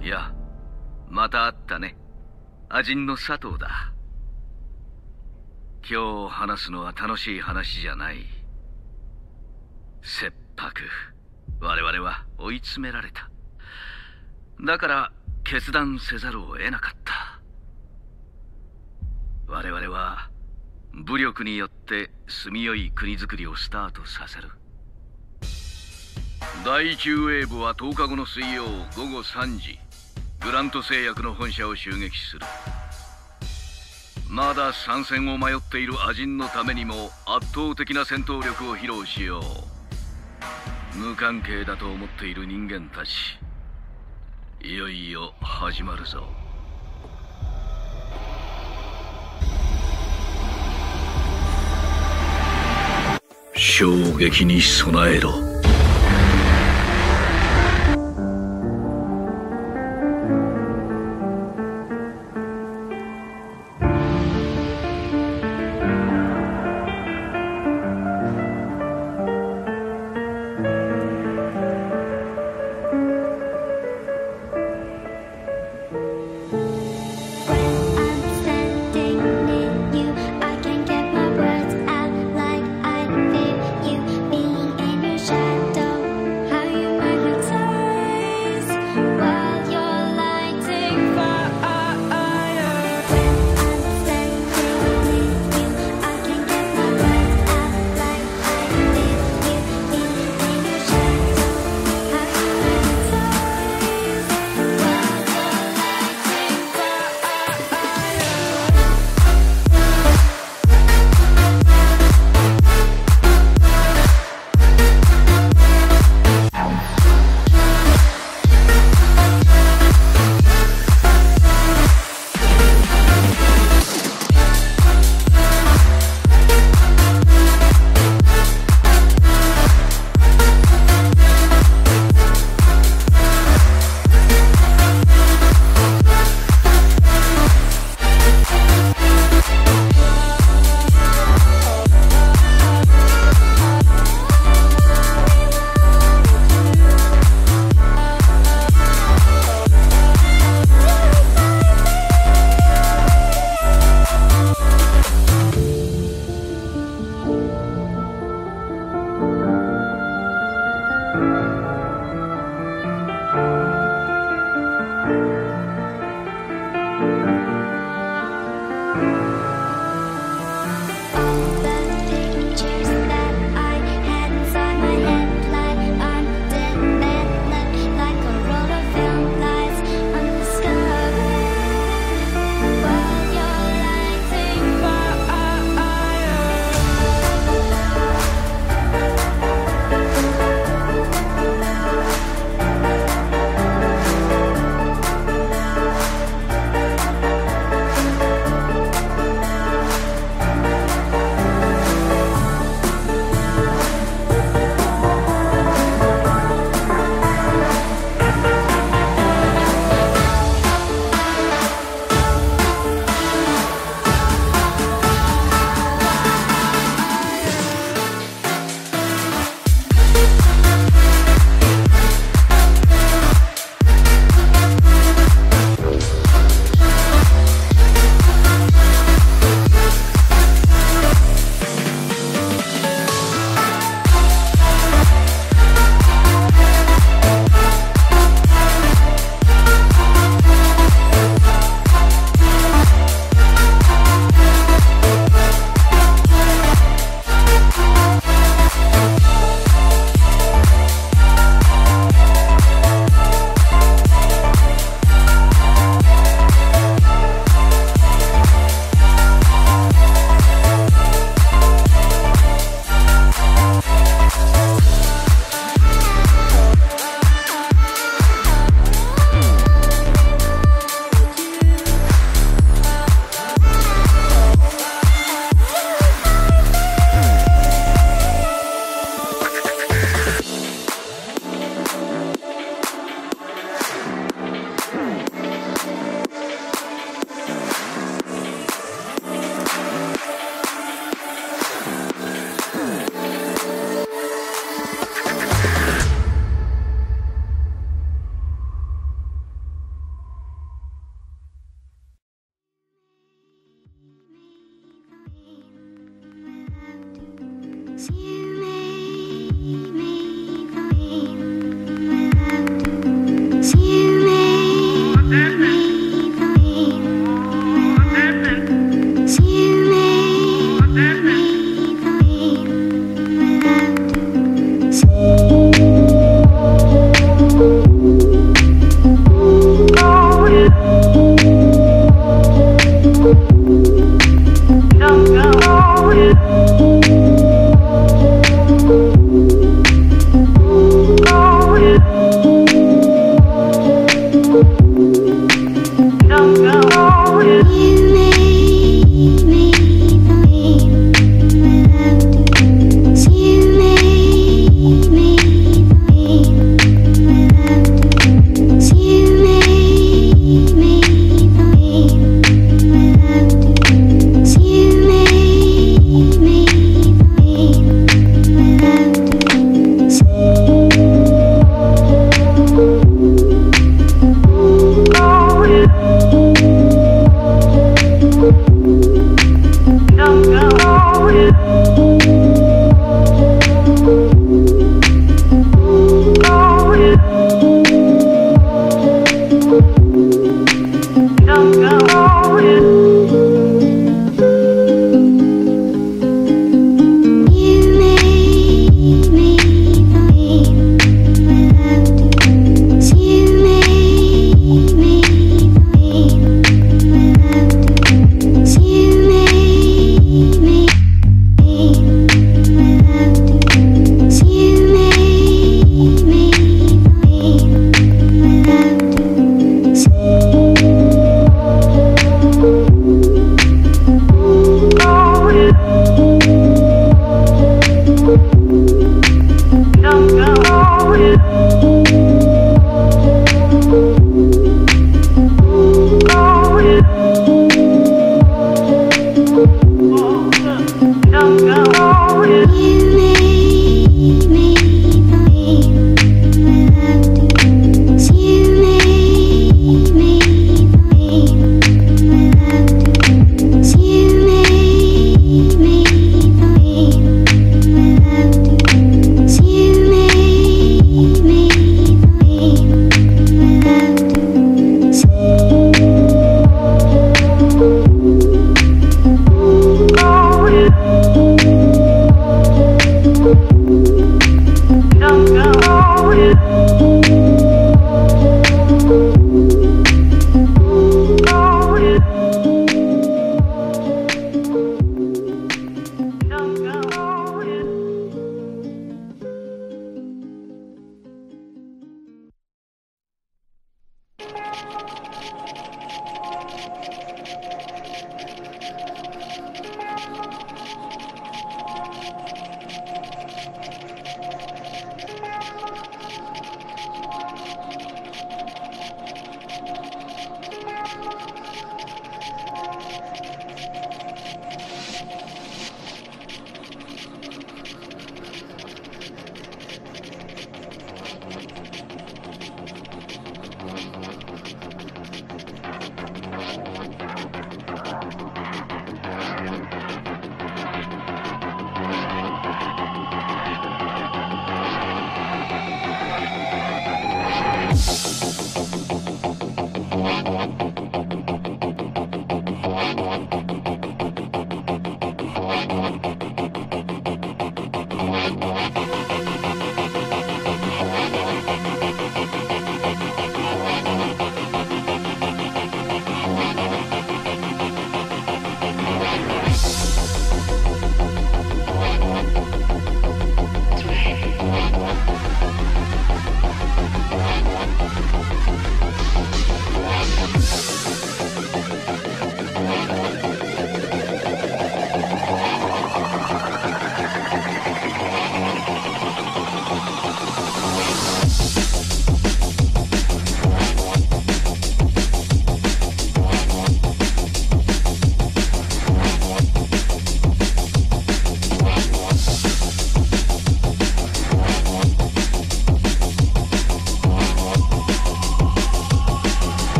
いや、また会ったね。アジンの佐藤だ。今日話すのは楽しい話じゃない。切迫、我々は追い詰められた。だから決断せざるを得なかった。我々は武力によって住みよい国づくりをスタートさせる。第1ウェーブは10日後の水曜午後3時、グラント製薬の本社を襲撃する。まだ参戦を迷っているアジンのためにも圧倒的な戦闘力を披露しよう。無関係だと思っている人間たち、いよいよ始まるぞ。衝撃に備えろ。 Shine.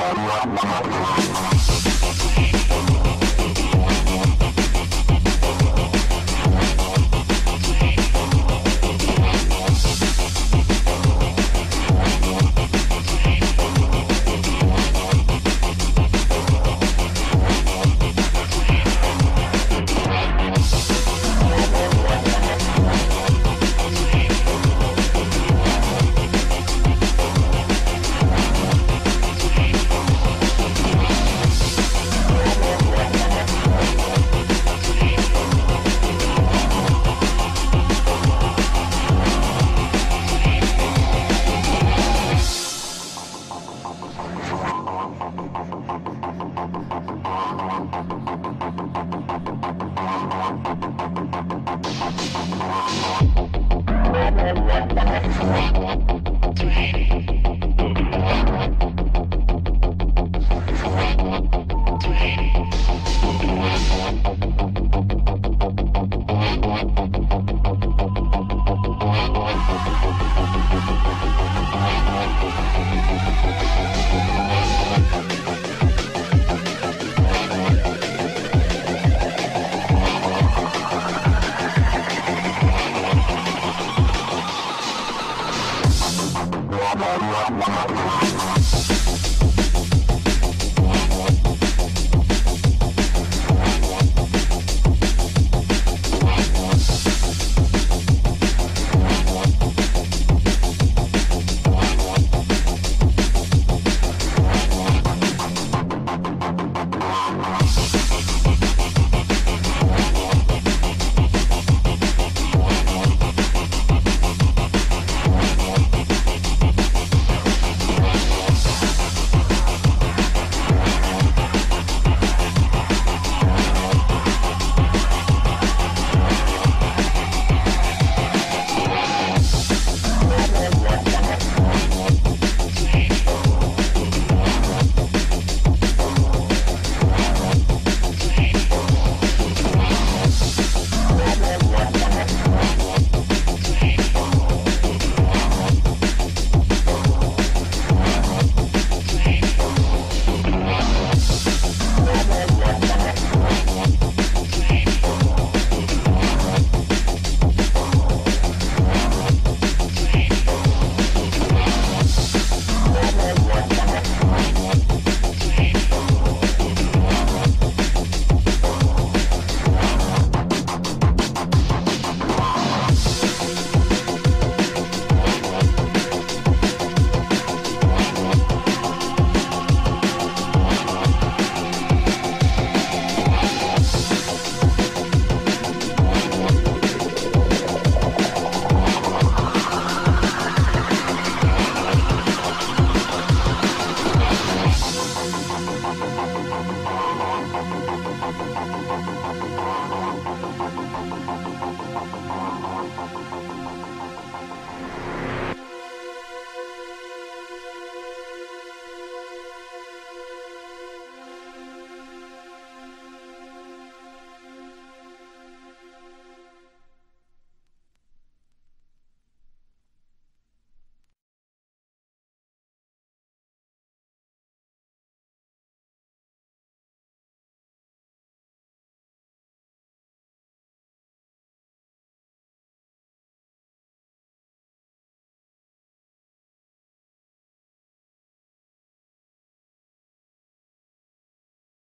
Wow.